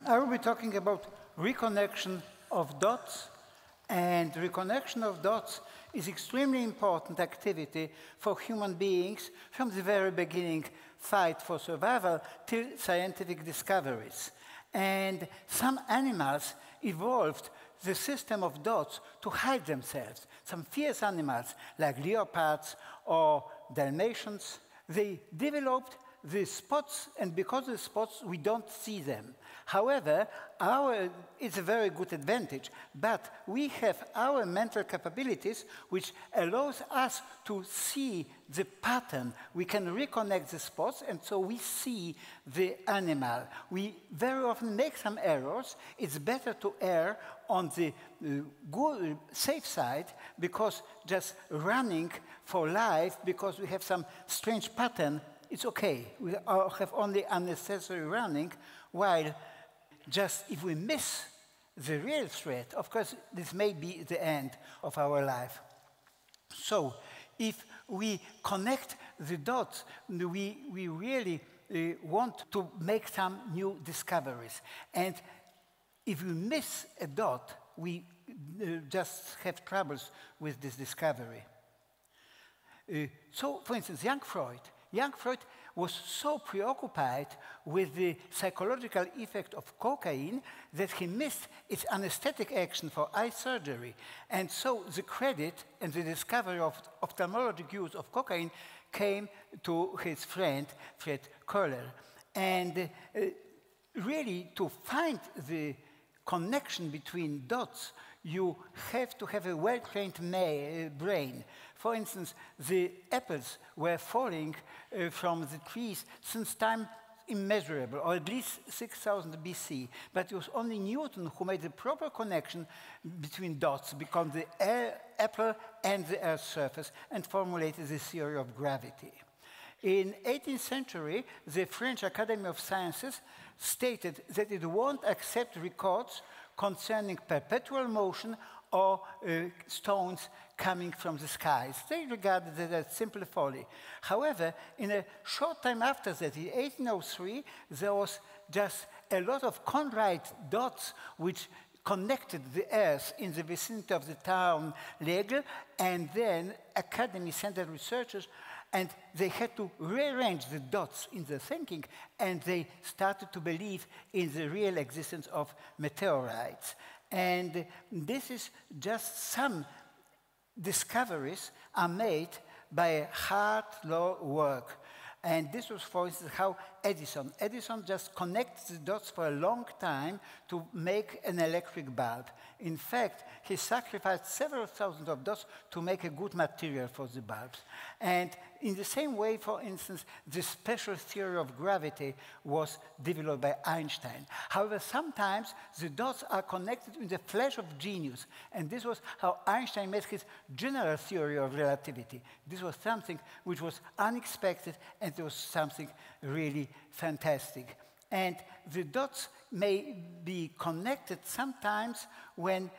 I will be talking about reconnection of dots, and reconnection of dots is extremely important activity for human beings from the very beginning fight for survival till scientific discoveries. And some animals evolved the system of dots to hide themselves. Some fierce animals like leopards or Dalmatians, they developed the spots, and because of the spots, we don't see them. However, it's a very good advantage, but we have our mental capabilities which allows us to see the pattern. We can reconnect the spots, and so we see the animal. We very often make some errors. It's better to err on the good, safe side, because just running for life, because we have some strange pattern, it's okay. We have only unnecessary running, while just if we miss the real threat, of course, this may be the end of our life. So if we connect the dots, we really want to make some new discoveries. And if we miss a dot, we just have troubles with this discovery. So, for instance, young Freud was so preoccupied with the psychological effect of cocaine that he missed its anesthetic action for eye surgery. And so the credit and the discovery of ophthalmologic use of cocaine came to his friend, Fred Koehler. And really, to find the connection between dots, you have to have a well-trained brain. For instance, the apples were falling from the trees since time immeasurable, or at least 6000 BC. But it was only Newton who made the proper connection between dots between the apple and the Earth's surface and formulated the theory of gravity. In the 18th century, the French Academy of Sciences stated that it won't accept records concerning perpetual motion or stones coming from the skies. They regarded it as simple folly. However, in a short time after that, in 1803, there was just a lot of chondrite dots which connected the Earth in the vicinity of the town Legel, and then Academy sent researchers, and they had to rearrange the dots in their thinking, and they started to believe in the real existence of meteorites. And this is just some discoveries are made by hard law work. And this was, for instance, how Edison just connects the dots for a long time to make an electric bulb. In fact, he sacrificed several thousands of dots to make a good material for the bulbs. And in the same way, for instance, the special theory of gravity was developed by Einstein. However, sometimes the dots are connected in the flash of genius. And this was how Einstein made his general theory of relativity. This was something which was unexpected, and it was something really fantastic. And the dots may be connected sometimes when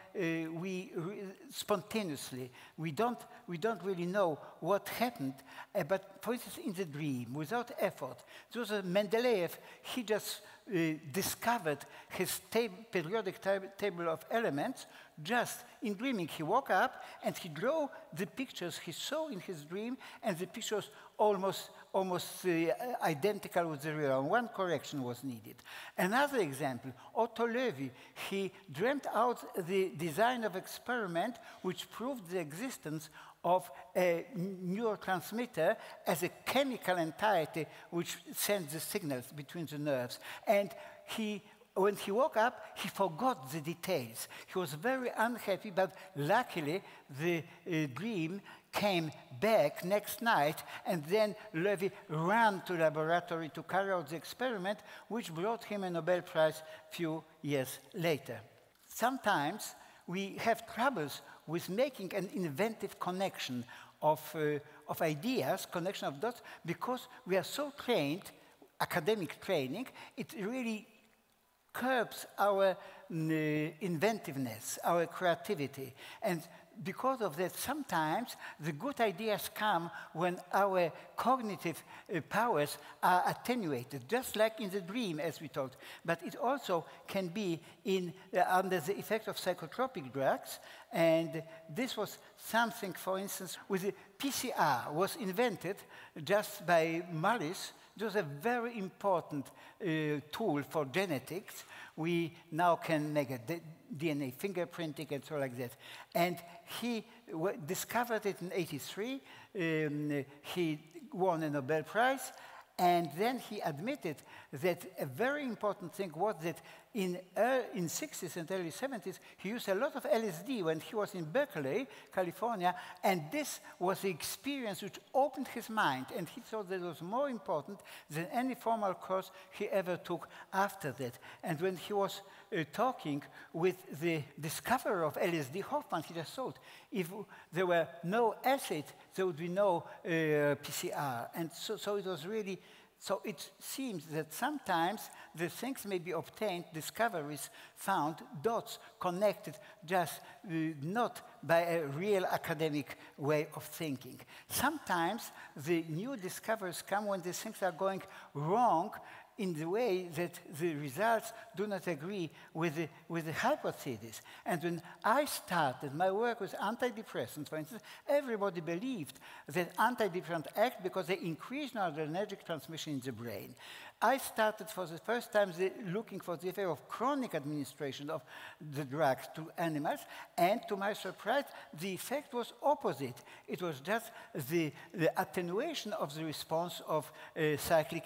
spontaneously. We don't really know what happened, but for instance, in the dream, without effort. There was a Mendeleev, he just discovered his periodic table of elements just in dreaming. He woke up and he drew the pictures he saw in his dream, and the pictures almost identical with the real one. One correction was needed. Another example, Otto Loewi, he dreamt out the design of experiment which proved the existence of a neurotransmitter as a chemical entirety which sends the signals between the nerves. And when he woke up, he forgot the details. He was very unhappy, but luckily the dream came back next night, and then Loewi ran to the laboratory to carry out the experiment, which brought him a Nobel Prize a few years later. Sometimes we have troubles with making an inventive connection of ideas, connection of dots, because we are so trained, academic training, it really curbs our inventiveness, our creativity. And because of that, sometimes the good ideas come when our cognitive powers are attenuated, just like in the dream, as we talked. But it also can be under the effect of psychotropic drugs. And this was something, for instance, with the PCR was invented just by Mullis. It was a very important tool for genetics. We now can make a DNA fingerprinting and so like that. And he discovered it in '83. He won a Nobel Prize. And then he admitted that a very important thing was that in 60s and early 70s, he used a lot of LSD when he was in Berkeley, California, and this was the experience which opened his mind, and he thought that it was more important than any formal course he ever took after that. And when he was talking with the discoverer of LSD, Hoffman, he just thought, if there were no acid, there would be no PCR. And so it was really, so it seems that sometimes the things may be obtained, discoveries found, dots connected, just not by a real academic way of thinking. Sometimes the new discoveries come when the things are going wrong in the way that the results do not agree with the hypothesis. And when I started my work with antidepressants, for instance, everybody believed that antidepressants act because they increase noradrenergic transmission in the brain. I started for the first time looking for the effect of chronic administration of the drugs to animals, and to my surprise, the effect was opposite. It was just the attenuation of the response of cyclic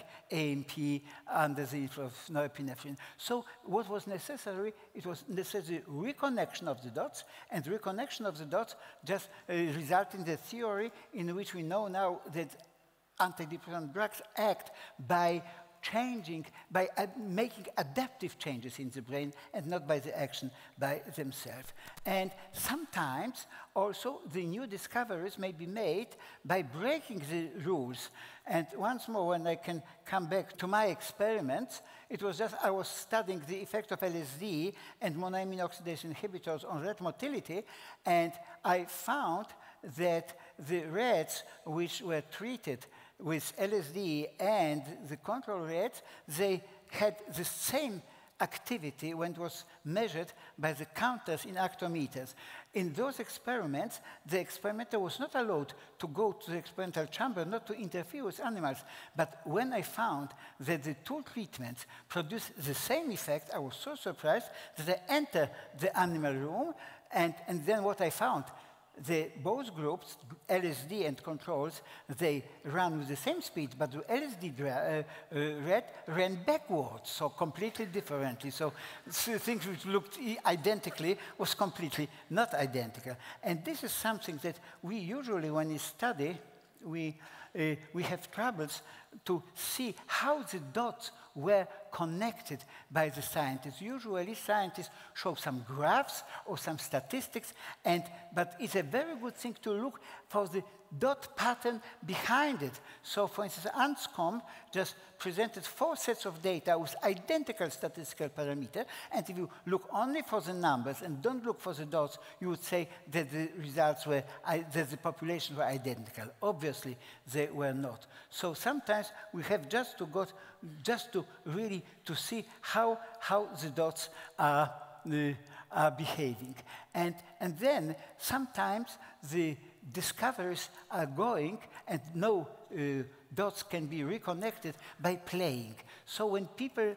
AMP under the influence of norepinephrine. So what was necessary? It was necessary reconnection of the dots, and reconnection of the dots just resulted in the theory in which we know now that antidepressant drugs act by changing, by making adaptive changes in the brain and not by the action by themselves. And sometimes also the new discoveries may be made by breaking the rules. And once more, when I can come back to my experiments, it was just I was studying the effect of LSD and monoamine oxidase inhibitors on rat motility, and I found that the rats which were treated with LSD and the control rats, they had the same activity when it was measured by the counters in actometers. In those experiments, the experimenter was not allowed to go to the experimental chamber, not to interfere with animals. But when I found that the two treatments produced the same effect, I was so surprised that I entered the animal room, and then what I found, both groups, LSD and controls, they ran with the same speed, but the LSD rat ran backwards, so completely differently. So things which looked identically was completely not identical. And this is something that we usually, when we study, we have troubles to see how the dots were connected by the scientists. Usually scientists show some graphs or some statistics, but it's a very good thing to look for the dot pattern behind it. So for instance, Anscombe just presented 4 sets of data with identical statistical parameters, and if you look only for the numbers and don't look for the dots, you would say that the results were, that the populations were identical. Obviously, they were not. So sometimes we have just to really to see how the dots are behaving. And then sometimes the discoveries are going and no dots can be reconnected by playing. So when people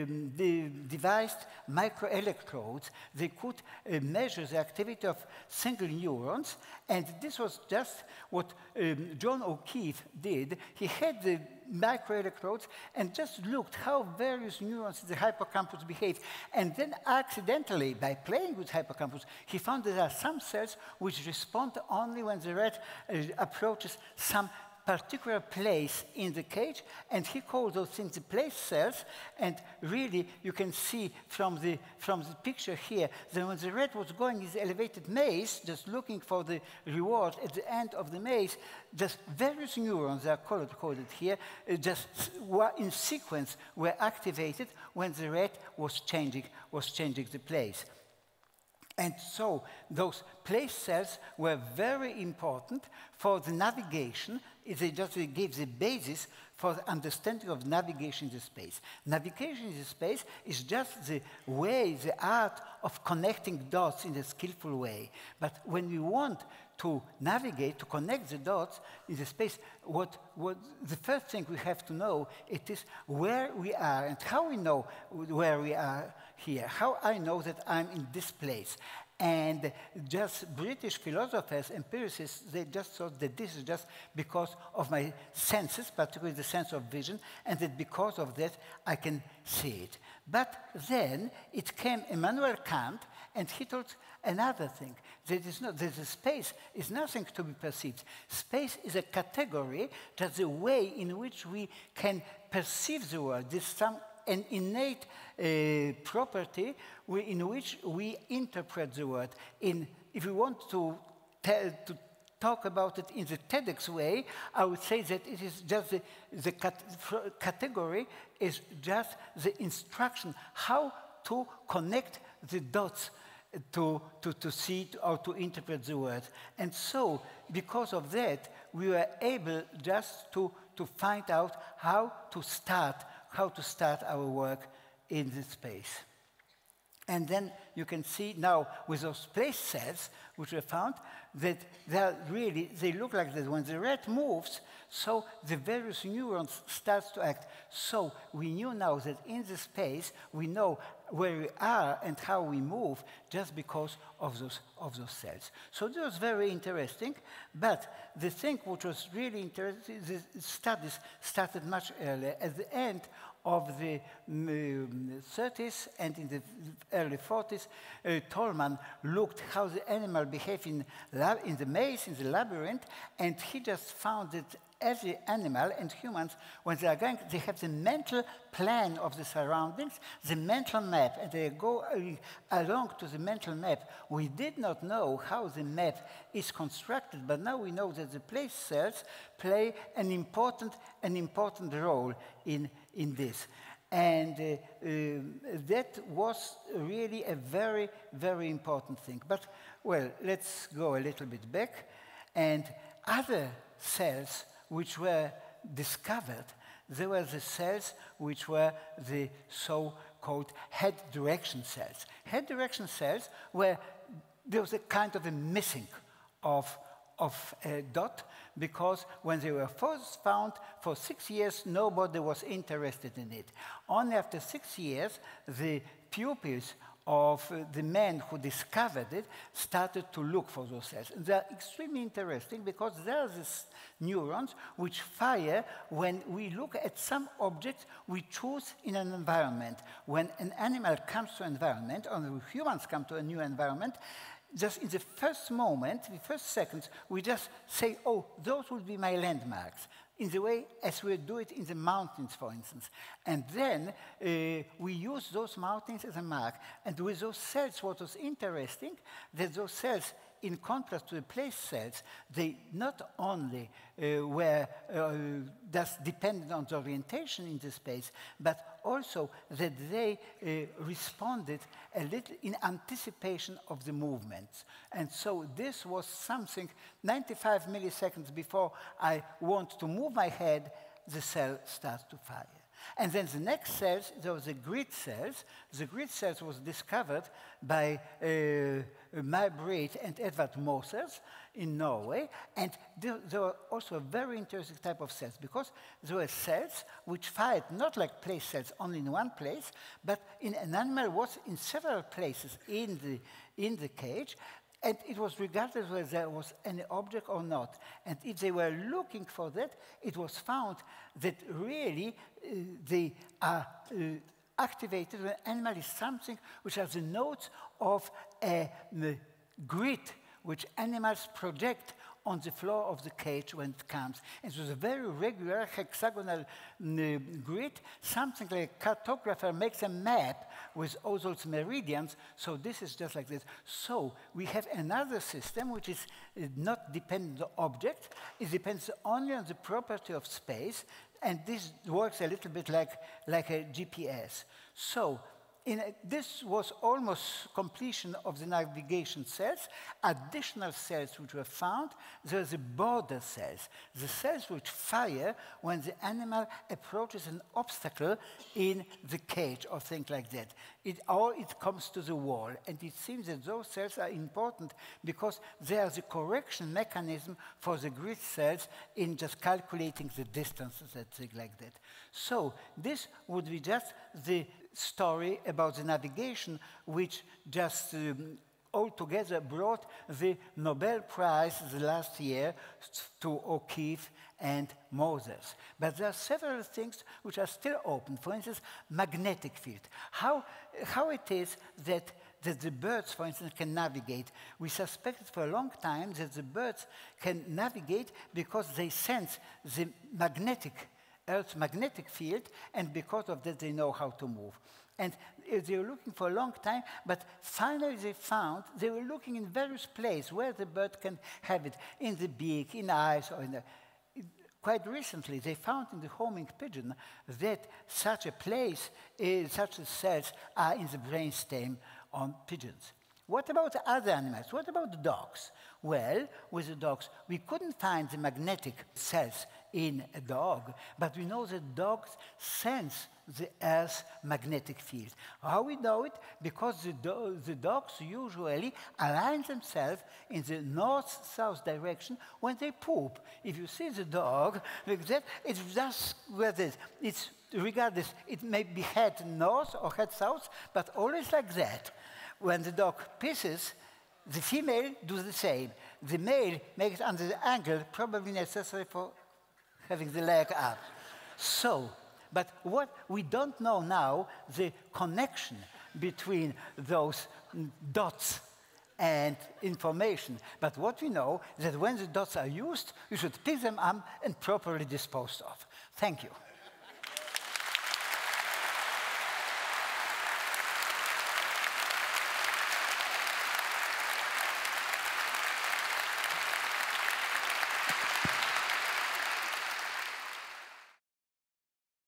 devised microelectrodes, they could measure the activity of single neurons, and this was just what John O'Keefe did. He had the microelectrodes and just looked how various neurons in the hippocampus behave. And then accidentally, by playing with hippocampus, he found there are some cells which respond only when the rat approaches some particular place in the cage, and he called those things the place cells. And really, you can see from the picture here that when the rat was going in the elevated maze, just looking for the reward at the end of the maze, just various neurons, they are coded here, just in sequence were activated when the rat was changing the place. And so those place cells were very important for the navigation. They just gave the basis for the understanding of navigation in the space. Navigation in the space is just the way, the art of connecting dots in a skillful way. But when we want to navigate, to connect the dots in the space, what the first thing we have to know, it is where we are and how we know where we are here, how I know that I'm in this place. And just British philosophers, empiricists, they just thought that this is just because of my senses, particularly the sense of vision, and that because of that I can see it. But then it came Immanuel Kant, and he told another thing. That the space is nothing to be perceived. Space is a category, just the way in which we can perceive the world. This an innate property in which we interpret the world. If we want to talk about it in the TEDx way, I would say that it is just the category is just the instruction how to connect the dots to see or to interpret the world. And so, because of that, we were able just to find out how to start our work in this space. And then you can see now with those place cells, which were found, that they look like this. When the rat moves, so the various neurons start to act. So we knew now that in the space, we know where we are and how we move just because of those cells. So this was very interesting, but the thing which was really interesting, the studies started much earlier. At the end of the 30s and in the early 40s, Tolman looked how the animal behaved in the maze, in the labyrinth, and he just found that every animal and humans, when they are going, they have the mental plan of the surroundings, the mental map, and they go along to the mental map. We did not know how the map is constructed, but now we know that the place cells play an important role in this. And that was really a very, very important thing. But, well, let's go a little bit back. And other cells which were discovered, there were the cells which were the so-called head direction cells. Head direction cells there was a kind of a missing of a dot, because when they were first found, for 6 years, nobody was interested in it. Only after 6 years, the pupils of the men who discovered it started to look for those cells. And they're extremely interesting because there are these neurons which fire when we look at some objects we choose in an environment. When an animal comes to an environment, or humans come to a new environment, just in the first moment, the first seconds, we just say, oh, those will be my landmarks, in the way as we do it in the mountains, for instance. And then we use those mountains as a mark. And with those cells, what was interesting, that those cells, in contrast to the place cells, they not only were just dependent on the orientation in the space, but also that they responded a little in anticipation of the movements. And so this was something, 95 milliseconds before I want to move my head, the cell starts to fire. And then the next cells, those are the grid cells. The grid cells was discovered by May-Britt and Edvard Mosers in Norway. And they were also a very interesting type of cells, because there were cells which fired not like place cells only in one place, but in an animal was in several places in the cage. And it was regardless whether there was any object or not. And if they were looking for that, it was found that really they are activated when an animal is something which are the nodes of a grid which animals project on the floor of the cage when it comes. It was a very regular hexagonal grid, something like a cartographer makes a map with all those meridians, so this is just like this. So we have another system which is not dependent on the object, it depends only on the property of space, and this works a little bit like a GPS. So this was almost completion of the navigation cells. Additional cells which were found, there are the border cells, the cells which fire when the animal approaches an obstacle in the cage or things like that. Or it comes to the wall. And it seems that those cells are important because they are the correction mechanism for the grid cells in just calculating the distances and things like that. So this would be just the story about the navigation, which just altogether brought the Nobel Prize the last year to O'Keefe and Moses. But there are several things which are still open. For instance, magnetic field. How it is that the birds, for instance, can navigate. We suspected for a long time that the birds can navigate because they sense the Earth's magnetic field, and because of that they know how to move. And they were looking for a long time, but finally they were looking in various places where the bird can have it, in the beak, in eyes, or in the... Quite recently, they found in the homing pigeon that such a place, such cells are in the brainstem on pigeons. What about other animals? What about the dogs? Well, with the dogs, we couldn't find the magnetic cells in a dog, but we know that dogs sense the Earth's magnetic field. How we know it? Because the dogs usually align themselves in the north-south direction when they poop. If you see the dog like that, it's just where this. It's regardless, it may be head north or head south, but always like that. When the dog pisses, the female does the same. The male makes it under the angle probably necessary for having the leg up. So, but what we don't know now, the connection between those dots and information. But what we know is that when the dots are used, you should pick them up and properly dispose of. Thank you.